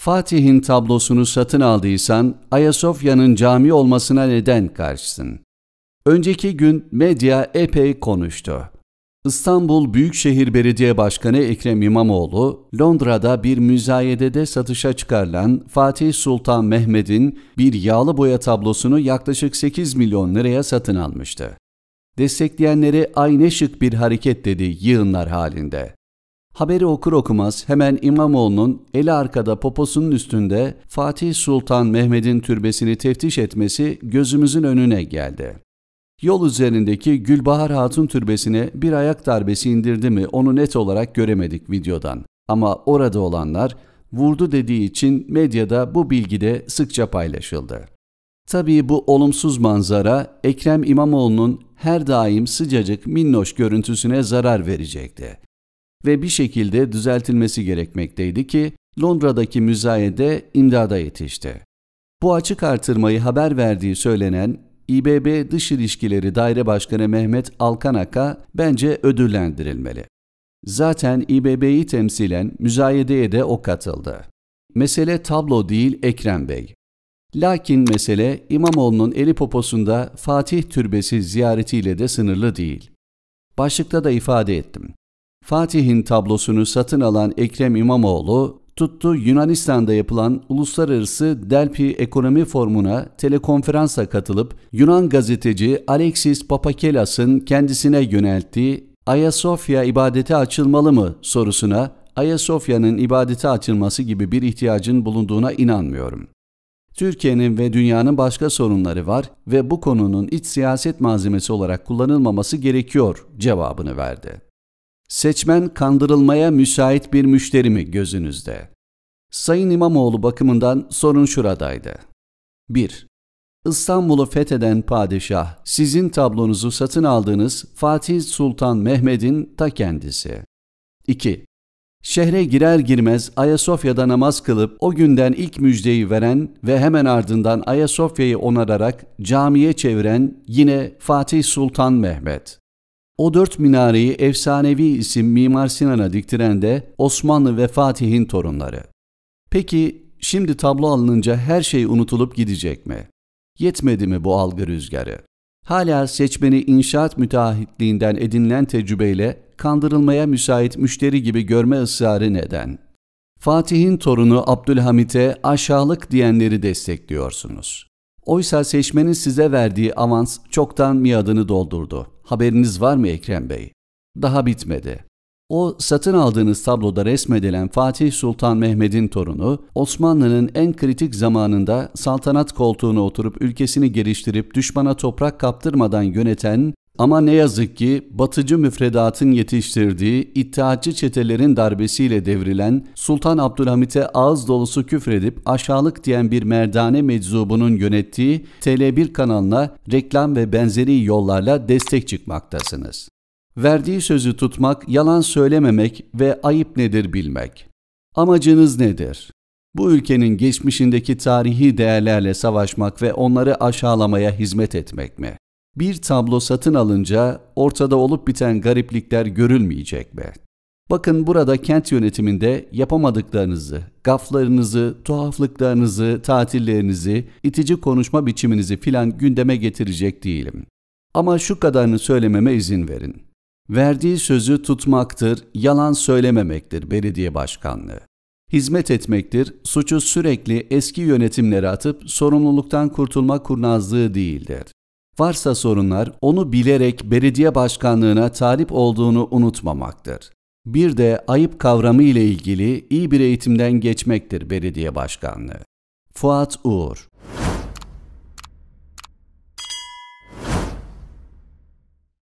Fatih'in tablosunu satın aldıysan Ayasofya'nın cami olmasına neden karşısın? Önceki gün medya epey konuştu. İstanbul Büyükşehir Belediye Başkanı Ekrem İmamoğlu, Londra'da bir müzayedede satışa çıkarılan Fatih Sultan Mehmet'in bir yağlı boya tablosunu yaklaşık 8 milyon liraya satın almıştı. Destekleyenleri "ay ne şık bir hareket" dedi yığınlar halinde. Haberi okur okumaz hemen İmamoğlu'nun eli arkada poposunun üstünde Fatih Sultan Mehmet'in türbesini teftiş etmesi gözümüzün önüne geldi. Yol üzerindeki Gülbahar Hatun türbesine bir ayak darbesi indirdi mi onu net olarak göremedik videodan. Ama orada olanlar vurdu dediği için medyada bu bilgi de sıkça paylaşıldı. Tabii bu olumsuz manzara Ekrem İmamoğlu'nun her daim sıcacık minnoş görüntüsüne zarar verecekti. Ve bir şekilde düzeltilmesi gerekmekteydi ki Londra'daki müzayede imdada yetişti. Bu açık artırmayı haber verdiği söylenen İBB Dış İlişkileri Daire Başkanı Mehmet Alkanaka bence ödüllendirilmeli. Zaten İBB'yi temsilen müzayedeye de o katıldı. Mesele tablo değil Ekrem Bey. Lakin mesele İmamoğlu'nun eli poposunda Fatih Türbesi ziyaretiyle de sınırlı değil. Başlıkta da ifade ettim. Fatih'in tablosunu satın alan Ekrem İmamoğlu, tuttu Yunanistan'da yapılan Uluslararası Delphi Ekonomi Forumu'na telekonferansa katılıp Yunan gazeteci Alexis Papakelas'ın kendisine yönelttiği "Ayasofya ibadete açılmalı mı?" sorusuna Ayasofya'nın ibadete açılması gibi bir ihtiyacın bulunduğuna inanmıyorum. Türkiye'nin ve dünyanın başka sorunları var ve bu konunun iç siyaset malzemesi olarak kullanılmaması gerekiyor cevabını verdi. Seçmen kandırılmaya müsait bir müşteri mi gözünüzde? Sayın İmamoğlu bakımından sorun şuradaydı. 1. İstanbul'u fetheden padişah, sizin tablonuzu satın aldığınız Fatih Sultan Mehmet'in ta kendisi. 2. Şehre girer girmez Ayasofya'da namaz kılıp o günden ilk müjdeyi veren ve hemen ardından Ayasofya'yı onararak camiye çeviren yine Fatih Sultan Mehmet. O 4 minareyi efsanevi isim Mimar Sinan'a diktiren de Osmanlı ve Fatih'in torunları. Peki şimdi tablo alınınca her şey unutulup gidecek mi? Yetmedi mi bu algı rüzgarı? Hala seçmeni inşaat müteahhitliğinden edinilen tecrübeyle kandırılmaya müsait müşteri gibi görme ısrarı neden? Fatih'in torunu Abdülhamit'e aşağılık diyenleri destekliyorsunuz. Oysa seçmenin size verdiği avans çoktan miadını doldurdu. Haberiniz var mı Ekrem Bey? Daha bitmedi. O satın aldığınız tabloda resmedilen Fatih Sultan Mehmet'in torunu, Osmanlı'nın en kritik zamanında saltanat koltuğuna oturup ülkesini geliştirip düşmana toprak kaptırmadan yöneten ama ne yazık ki batıcı müfredatın yetiştirdiği iddiatçı çetelerin darbesiyle devrilen Sultan Abdülhamit'e ağız dolusu küfredip aşağılık diyen bir merdane meczubunun yönettiği TL1 kanalına reklam ve benzeri yollarla destek çıkmaktasınız. Verdiği sözü tutmak, yalan söylememek ve ayıp nedir bilmek. Amacınız nedir? Bu ülkenin geçmişindeki tarihi değerlerle savaşmak ve onları aşağılamaya hizmet etmek mi? Bir tablo satın alınca ortada olup biten gariplikler görülmeyecek mi? Bakın burada kent yönetiminde yapamadıklarınızı, gaflarınızı, tuhaflıklarınızı, tatillerinizi, itici konuşma biçiminizi filan gündeme getirecek değilim. Ama şu kadarını söylememe izin verin. Verdiği sözü tutmaktır, yalan söylememektir belediye başkanlığı. Hizmet etmektir, suçu sürekli eski yönetimlere atıp sorumluluktan kurtulma kurnazlığı değildir. Varsa sorunlar, onu bilerek belediye başkanlığına talip olduğunu unutmamaktır. Bir de ayıp kavramı ile ilgili iyi bir eğitimden geçmektir belediye başkanlığı. Fuat Uğur.